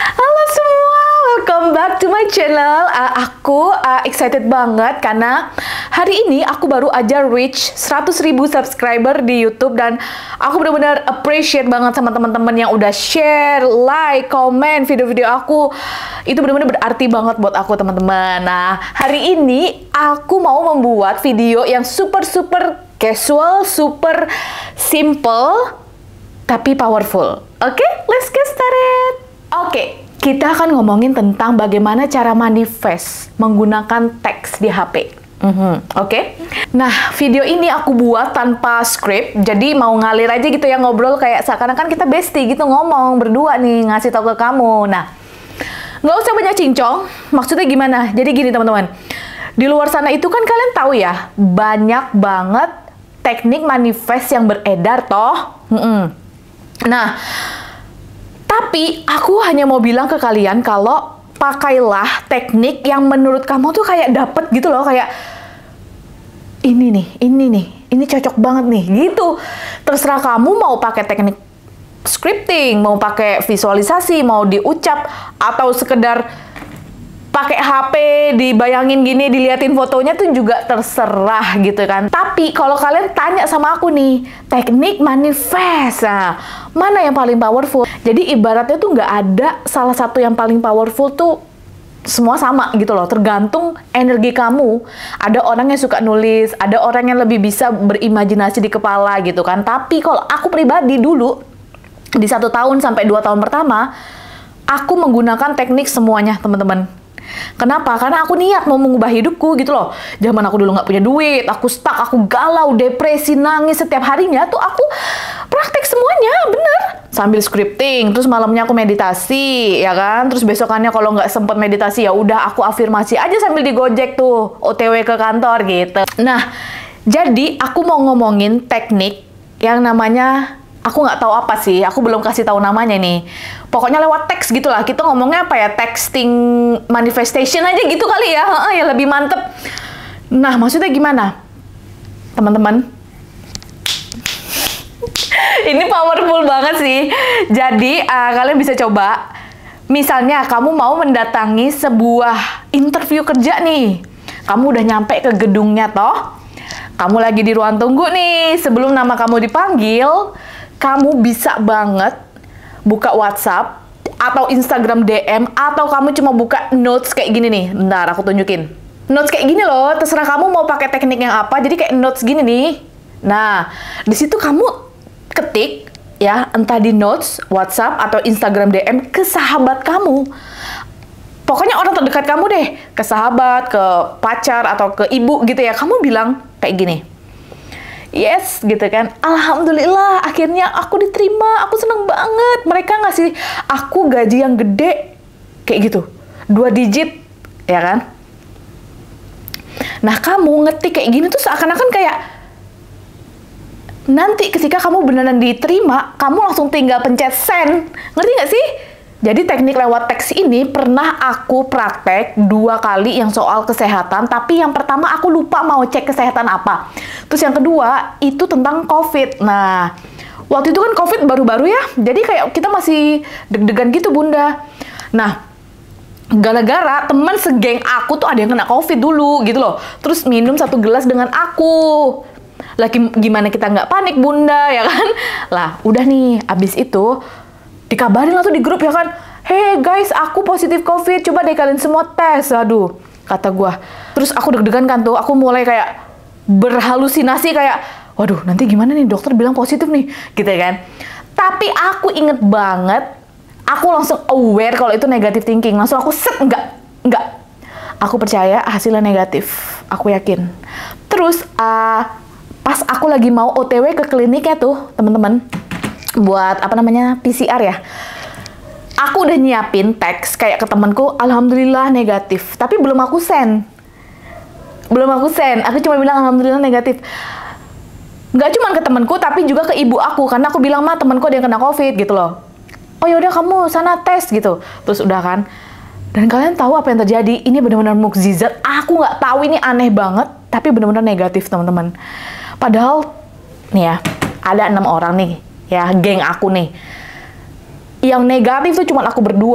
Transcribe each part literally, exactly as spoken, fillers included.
Halo semua, welcome back to my channel. Uh, aku uh, excited banget karena hari ini aku baru aja reach seratus ribu subscriber di YouTube dan aku benar-benar appreciate banget sama teman-teman yang udah share, like, komen video-video aku. Itu benar-benar berarti banget buat aku, teman-teman. Nah, hari ini aku mau membuat video yang super-super casual, super simple, tapi powerful. Oke, okay, let's get started. Oke, okay, kita akan ngomongin tentang bagaimana cara manifest menggunakan teks di H P. Mm-hmm, Oke, okay? Nah video ini aku buat tanpa skrip, jadi mau ngalir aja gitu ya, ngobrol kayak seakan-akan kita bestie gitu, ngomong berdua nih, ngasih tau ke kamu. Nah, nggak usah banyak cincong, maksudnya gimana? Jadi gini teman-teman, di luar sana itu kan kalian tahu ya, banyak banget teknik manifest yang beredar toh. Mm-mm. Nah, tapi aku hanya mau bilang ke kalian kalau pakailah teknik yang menurut kamu tuh kayak dapet gitu loh, kayak ini nih, ini nih, ini cocok banget nih, gitu. Terserah kamu mau pakai teknik scripting, mau pakai visualisasi, mau diucap, atau sekedar pakai H P, dibayangin gini, diliatin fotonya tuh juga terserah gitu kan. Tapi kalau kalian tanya sama aku nih, teknik manifest, nah, mana yang paling powerful? Jadi ibaratnya tuh nggak ada salah satu yang paling powerful tuh, semua sama gitu loh, tergantung energi kamu. Ada orang yang suka nulis, ada orang yang lebih bisa berimajinasi di kepala gitu kan. Tapi kalau aku pribadi dulu, di satu tahun sampai dua tahun pertama, aku menggunakan teknik semuanya, teman-teman. Kenapa? Karena aku niat mau mengubah hidupku gitu loh. Zaman aku dulu nggak punya duit, aku stuck, aku galau, depresi, nangis setiap harinya tuh aku praktek semuanya, bener. Sambil scripting, terus malamnya aku meditasi, ya kan? Terus besokannya kalau nggak sempet meditasi, ya udah aku afirmasi aja sambil di Gojek tuh, O T W ke kantor gitu. Nah, jadi aku mau ngomongin teknik yang namanya, aku nggak tahu apa sih, aku belum kasih tahu namanya nih. Pokoknya lewat teks gitulah. Kita ngomongnya apa ya? Texting manifestation aja gitu kali ya. Heeh, ya lebih mantep. Nah, maksudnya gimana? Teman-teman. Ini powerful banget sih. Jadi, uh, kalian bisa coba. Misalnya, kamu mau mendatangi sebuah interview kerja nih. Kamu udah nyampe ke gedungnya toh. Kamu lagi di ruang tunggu nih. Sebelum nama kamu dipanggil, kamu bisa banget buka WhatsApp atau Instagram D M, atau kamu cuma buka notes kayak gini nih. Bentar, aku tunjukin. Notes kayak gini loh, terserah kamu mau pakai teknik yang apa. Jadi kayak notes gini nih. Nah, di situ kamu ketik ya, entah di notes, WhatsApp atau Instagram D M ke sahabat kamu. Pokoknya orang terdekat kamu deh, ke sahabat, ke pacar atau ke ibu gitu ya. Kamu bilang kayak gini. Yes, gitu kan. Alhamdulillah, akhirnya aku diterima. Aku seneng banget. Mereka ngasih aku gaji yang gede. Kayak gitu. Dua digit, ya kan? Nah, kamu ngetik kayak gini tuh seakan-akan kayak nanti ketika kamu beneran diterima, kamu langsung tinggal pencet send. Ngerti nggak sih? Jadi teknik lewat teks ini pernah aku praktek dua kali yang soal kesehatan, tapi yang pertama aku lupa mau cek kesehatan apa. Terus yang kedua itu tentang COVID. Nah, waktu itu kan COVID baru-baru ya, jadi kayak kita masih deg-degan gitu bunda. Nah, gara-gara teman segeng aku tuh ada yang kena COVID dulu gitu loh. Terus minum satu gelas dengan aku. Lagi gimana kita nggak panik bunda, ya kan? Lah, udah nih, abis itu dikabarin lah tuh di grup ya kan, hey guys, aku positif COVID, coba deh kalian semua tes. Aduh, kata gua. Terus aku deg-degan kan tuh, aku mulai kayak berhalusinasi kayak, waduh nanti gimana nih, dokter bilang positif nih, gitu ya kan. Tapi aku inget banget, aku langsung aware kalau itu negative thinking, langsung aku set, enggak, enggak. Aku percaya hasilnya negatif, aku yakin. Terus, uh, pas aku lagi mau O T W ke kliniknya tuh, temen-temen, buat apa namanya P C R ya, aku udah nyiapin teks kayak ke temanku, alhamdulillah negatif, tapi belum aku send, belum aku send, aku cuma bilang alhamdulillah negatif. Nggak cuma ke temanku, tapi juga ke ibu aku, karena aku bilang mah temanku ada yang kena COVID gitu loh. Oh yaudah kamu sana tes gitu, terus udah kan. Dan kalian tahu apa yang terjadi? Ini benar-benar mukjizat. Aku nggak tahu, ini aneh banget, tapi benar-benar negatif teman-teman. Padahal nih ya, ada enam orang nih ya, geng aku nih. Yang negatif tuh cuma aku berdua.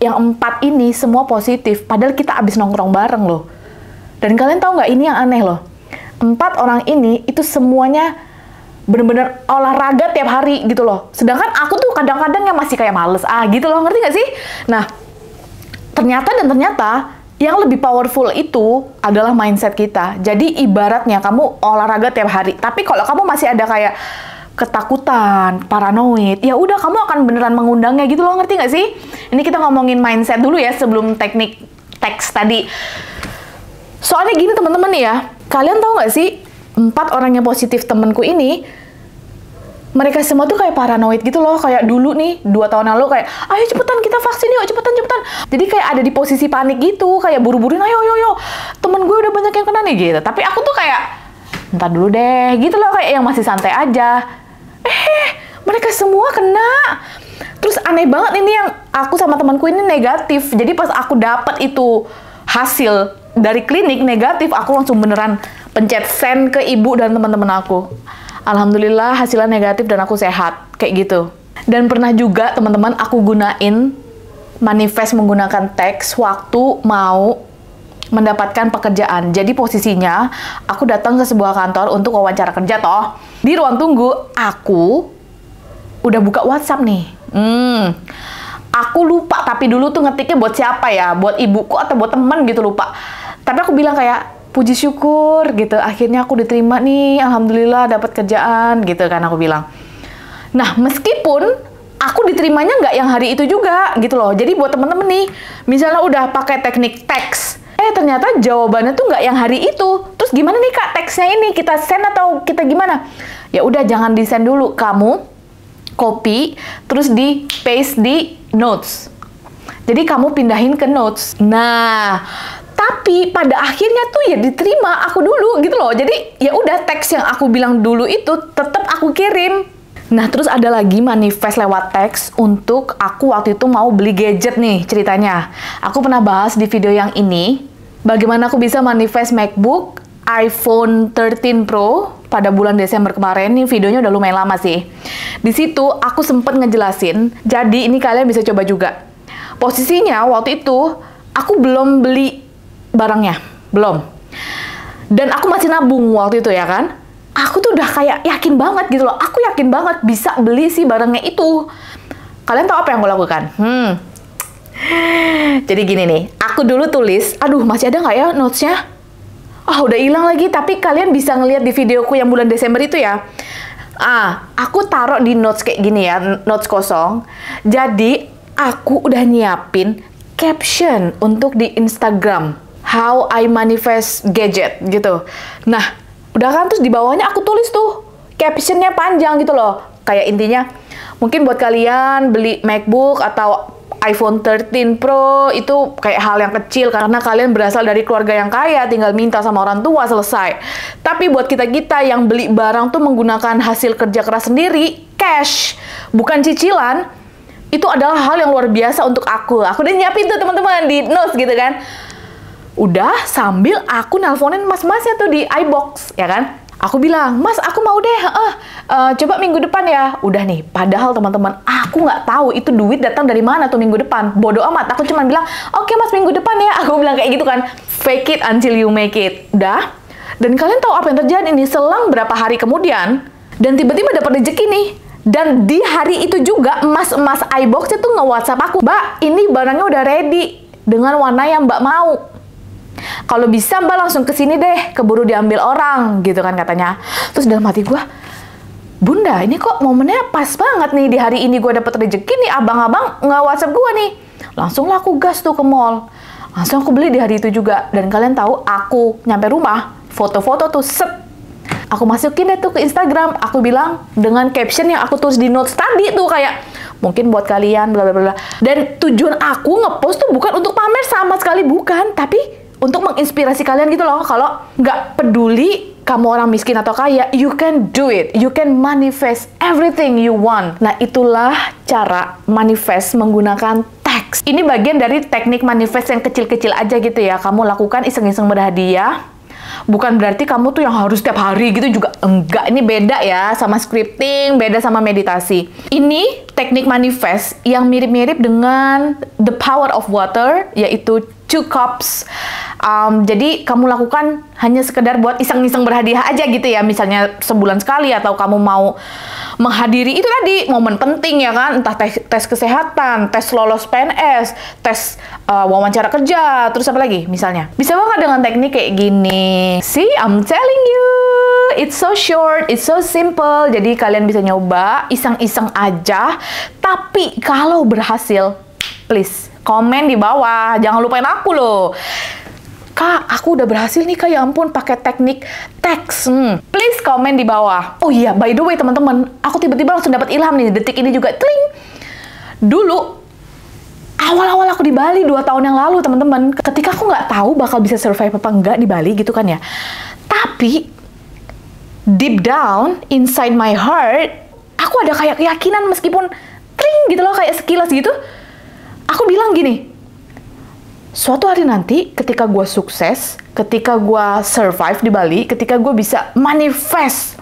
yang empat ini semua positif, padahal kita abis nongkrong bareng loh. Dan kalian tahu nggak, ini yang aneh loh. Empat orang ini itu semuanya bener-bener olahraga tiap hari gitu loh. Sedangkan aku tuh kadang-kadang yang masih kayak males ah gitu loh, ngerti nggak sih? Nah, ternyata dan ternyata yang lebih powerful itu adalah mindset kita. Jadi ibaratnya kamu olahraga tiap hari, tapi kalau kamu masih ada kayak ketakutan, paranoid, ya udah kamu akan beneran mengundangnya gitu loh, ngerti nggak sih? Ini kita ngomongin mindset dulu ya sebelum teknik teks tadi. Soalnya gini teman-teman ya, kalian tahu nggak sih empat orang yang positif temenku ini, mereka semua tuh kayak paranoid gitu loh, kayak dulu nih dua tahun lalu kayak, ayo cepetan kita vaksin yuk, cepetan cepetan. Jadi kayak ada di posisi panik gitu, kayak buru-buruin, ayo yo yo, temen gue udah banyak yang kena nih gitu. Tapi aku tuh kayak, entar dulu deh, gitu loh, kayak yang masih santai aja. Eh, mereka semua kena. Terus aneh banget ini yang aku sama temanku ini negatif. Jadi pas aku dapat itu hasil dari klinik negatif, aku langsung beneran pencet send ke ibu dan teman-teman aku. Alhamdulillah hasilnya negatif dan aku sehat, kayak gitu. Dan pernah juga teman-teman aku gunain manifest menggunakan teks waktu mau mendapatkan pekerjaan. Jadi posisinya aku datang ke sebuah kantor untuk wawancara kerja toh. Di ruang tunggu aku udah buka WhatsApp nih. Hmm, aku lupa tapi dulu tuh ngetiknya buat siapa ya? Buat ibuku atau buat temen gitu lupa. Tapi aku bilang kayak puji syukur gitu. Akhirnya aku diterima nih, alhamdulillah dapat kerjaan gitu kan aku bilang. Nah meskipun aku diterimanya nggak yang hari itu juga gitu loh. Jadi buat temen-temen nih, misalnya udah pakai teknik teks, eh ternyata jawabannya tuh nggak yang hari itu. Terus gimana nih kak teksnya ini? Kita send atau kita gimana? Ya udah jangan di send dulu, kamu copy terus di paste di notes. Jadi kamu pindahin ke notes. Nah, tapi pada akhirnya tuh ya diterima aku dulu gitu loh. Jadi ya udah teks yang aku bilang dulu itu tetap aku kirim. Nah, terus ada lagi manifest lewat teks untuk aku waktu itu mau beli gadget nih ceritanya. Aku pernah bahas di video yang ini, bagaimana aku bisa manifest MacBook iPhone thirteen Pro pada bulan Desember kemarin. Ini videonya udah lumayan lama sih. Di situ aku sempet ngejelasin, jadi ini kalian bisa coba juga. Posisinya waktu itu aku belum beli barangnya, belum. Dan aku masih nabung waktu itu ya kan. Aku tuh udah kayak yakin banget gitu loh. Aku yakin banget bisa beli si barangnya itu. Kalian tahu apa yang aku lakukan? Hmm. Jadi gini nih, aku dulu tulis, aduh masih ada nggak ya notes-nya? Ah, oh, udah hilang lagi, tapi kalian bisa ngeliat di videoku yang bulan Desember itu ya. Ah, aku taruh di notes kayak gini ya, notes kosong. Jadi, aku udah nyiapin caption untuk di Instagram. How I manifest gadget, gitu. Nah, udah kan, terus di bawahnya aku tulis tuh, captionnya panjang gitu loh. Kayak intinya, mungkin buat kalian beli MacBook atau iPhone thirteen Pro itu kayak hal yang kecil karena kalian berasal dari keluarga yang kaya, tinggal minta sama orang tua, selesai. Tapi buat kita-kita yang beli barang tuh menggunakan hasil kerja keras sendiri, cash, bukan cicilan, itu adalah hal yang luar biasa untuk aku. Aku udah nyiapin tuh teman-teman di notes gitu kan. Udah sambil aku nelponin mas-masnya tuh di iBox, ya kan? Aku bilang, mas aku mau deh, uh, uh, coba minggu depan ya. Udah nih, padahal teman-teman, aku nggak tahu itu duit datang dari mana tuh minggu depan. Bodoh amat, aku cuma bilang, oke okay, mas minggu depan ya. Aku bilang kayak gitu kan, fake it until you make it. Udah, dan kalian tahu apa yang terjadi nih, selang berapa hari kemudian, dan tiba-tiba dapat rezeki nih. Dan di hari itu juga, mas-mas iBox itu nge-WhatsApp aku, Mbak, ini barangnya udah ready, dengan warna yang Mbak mau. Kalau bisa Mbak langsung ke sini deh, keburu diambil orang, gitu kan katanya. Terus dalam hati gue, Bunda, ini kok momennya pas banget nih di hari ini gue dapet rezeki nih, abang-abang nggak WhatsApp gue nih. Langsung lah aku gas tuh ke mall. Langsung aku beli di hari itu juga. Dan kalian tahu, aku nyampe rumah, foto-foto tuh set. Aku masukin deh tuh ke Instagram. Aku bilang dengan caption yang aku tulis di notes tadi tuh kayak, mungkin buat kalian, bla bla bla. Dan tujuan aku ngepost tuh bukan untuk pamer sama sekali, bukan. Tapi untuk menginspirasi kalian gitu loh, kalau nggak peduli kamu orang miskin atau kaya, you can do it. You can manifest everything you want. Nah, itulah cara manifest menggunakan teks. Ini bagian dari teknik manifest yang kecil-kecil aja gitu ya. Kamu lakukan iseng-iseng berhadiah. Bukan berarti kamu tuh yang harus setiap hari gitu juga. Enggak, ini beda ya sama scripting, beda sama meditasi. Ini teknik manifest yang mirip-mirip dengan The Power of Water, yaitu two cups. Um, jadi kamu lakukan hanya sekedar buat iseng-iseng berhadiah aja gitu ya, misalnya sebulan sekali, atau kamu mau menghadiri itu tadi momen penting ya kan, entah tes, tes kesehatan, tes lolos P N S, tes uh, wawancara kerja, terus apa lagi misalnya. Bisa banget dengan teknik kayak gini. See, I'm telling you, it's so short, it's so simple. Jadi kalian bisa nyoba, iseng-iseng aja. Tapi kalau berhasil, please komen di bawah, jangan lupain aku loh. Kak, aku udah berhasil nih Kak, ya ampun, pakai teknik teks. Hmm. Please komen di bawah. Oh iya, by the way teman-teman, aku tiba-tiba langsung dapat ilham nih, detik ini juga. Tling! Dulu, awal-awal aku di Bali dua tahun yang lalu teman-teman, ketika aku nggak tahu bakal bisa survive apa enggak di Bali gitu kan ya. Tapi, deep down, inside my heart, aku ada kayak keyakinan meskipun tling gitu loh, kayak sekilas gitu. Aku bilang gini, suatu hari nanti ketika gue sukses, ketika gue survive di Bali, ketika gue bisa manifest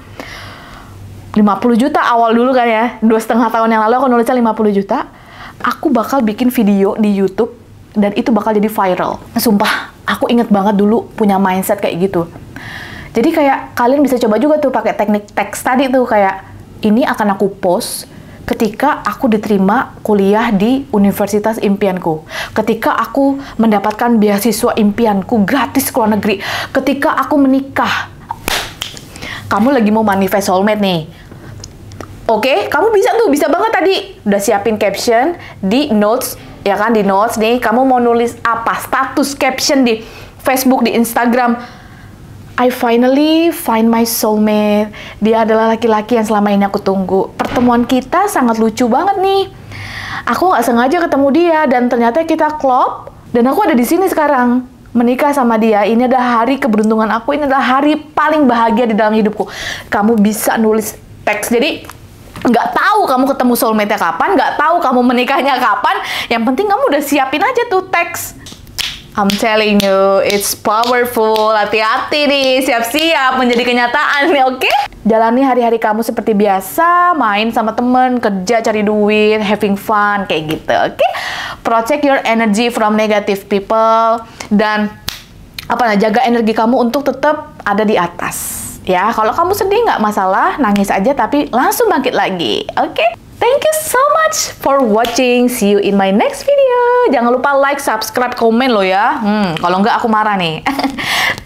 lima puluh juta awal dulu kan ya, dua setengah tahun yang lalu aku nulisnya lima puluh juta, aku bakal bikin video di YouTube dan itu bakal jadi viral. Sumpah, aku inget banget dulu punya mindset kayak gitu. Jadi kayak kalian bisa coba juga tuh pakai teknik teks tadi tuh, kayak ini akan aku post ketika aku diterima kuliah di universitas impianku, ketika aku mendapatkan beasiswa impianku gratis ke luar negeri, ketika aku menikah. Kamu lagi mau manifest soulmate nih. Oke, kamu bisa tuh, bisa banget tadi. Udah siapin caption di notes, ya kan, di notes nih. Kamu mau nulis apa? Status caption di Facebook, di Instagram. I finally find my soulmate. Dia adalah laki-laki yang selama ini aku tunggu. Pertemuan kita sangat lucu banget nih. Aku nggak sengaja ketemu dia dan ternyata kita klop. Dan aku ada di sini sekarang menikah sama dia. Ini adalah hari keberuntungan aku. Ini adalah hari paling bahagia di dalam hidupku. Kamu bisa nulis teks. Jadi nggak tahu kamu ketemu soulmate-nya kapan, nggak tahu kamu menikahnya kapan. Yang penting kamu udah siapin aja tuh teks. I'm telling you, it's powerful. Hati-hati nih, siap-siap menjadi kenyataan nih, oke? Okay? Jalani hari-hari kamu seperti biasa, main sama temen, kerja, cari duit, having fun, kayak gitu, oke? Okay? Protect your energy from negative people, dan apa, jaga energi kamu untuk tetap ada di atas. Ya, kalau kamu sedih nggak masalah, nangis aja tapi langsung bangkit lagi, oke? Okay? Thank you so much for watching. See you in my next video. Jangan lupa like, subscribe, komen lo ya. Hmm, kalau nggak aku marah nih.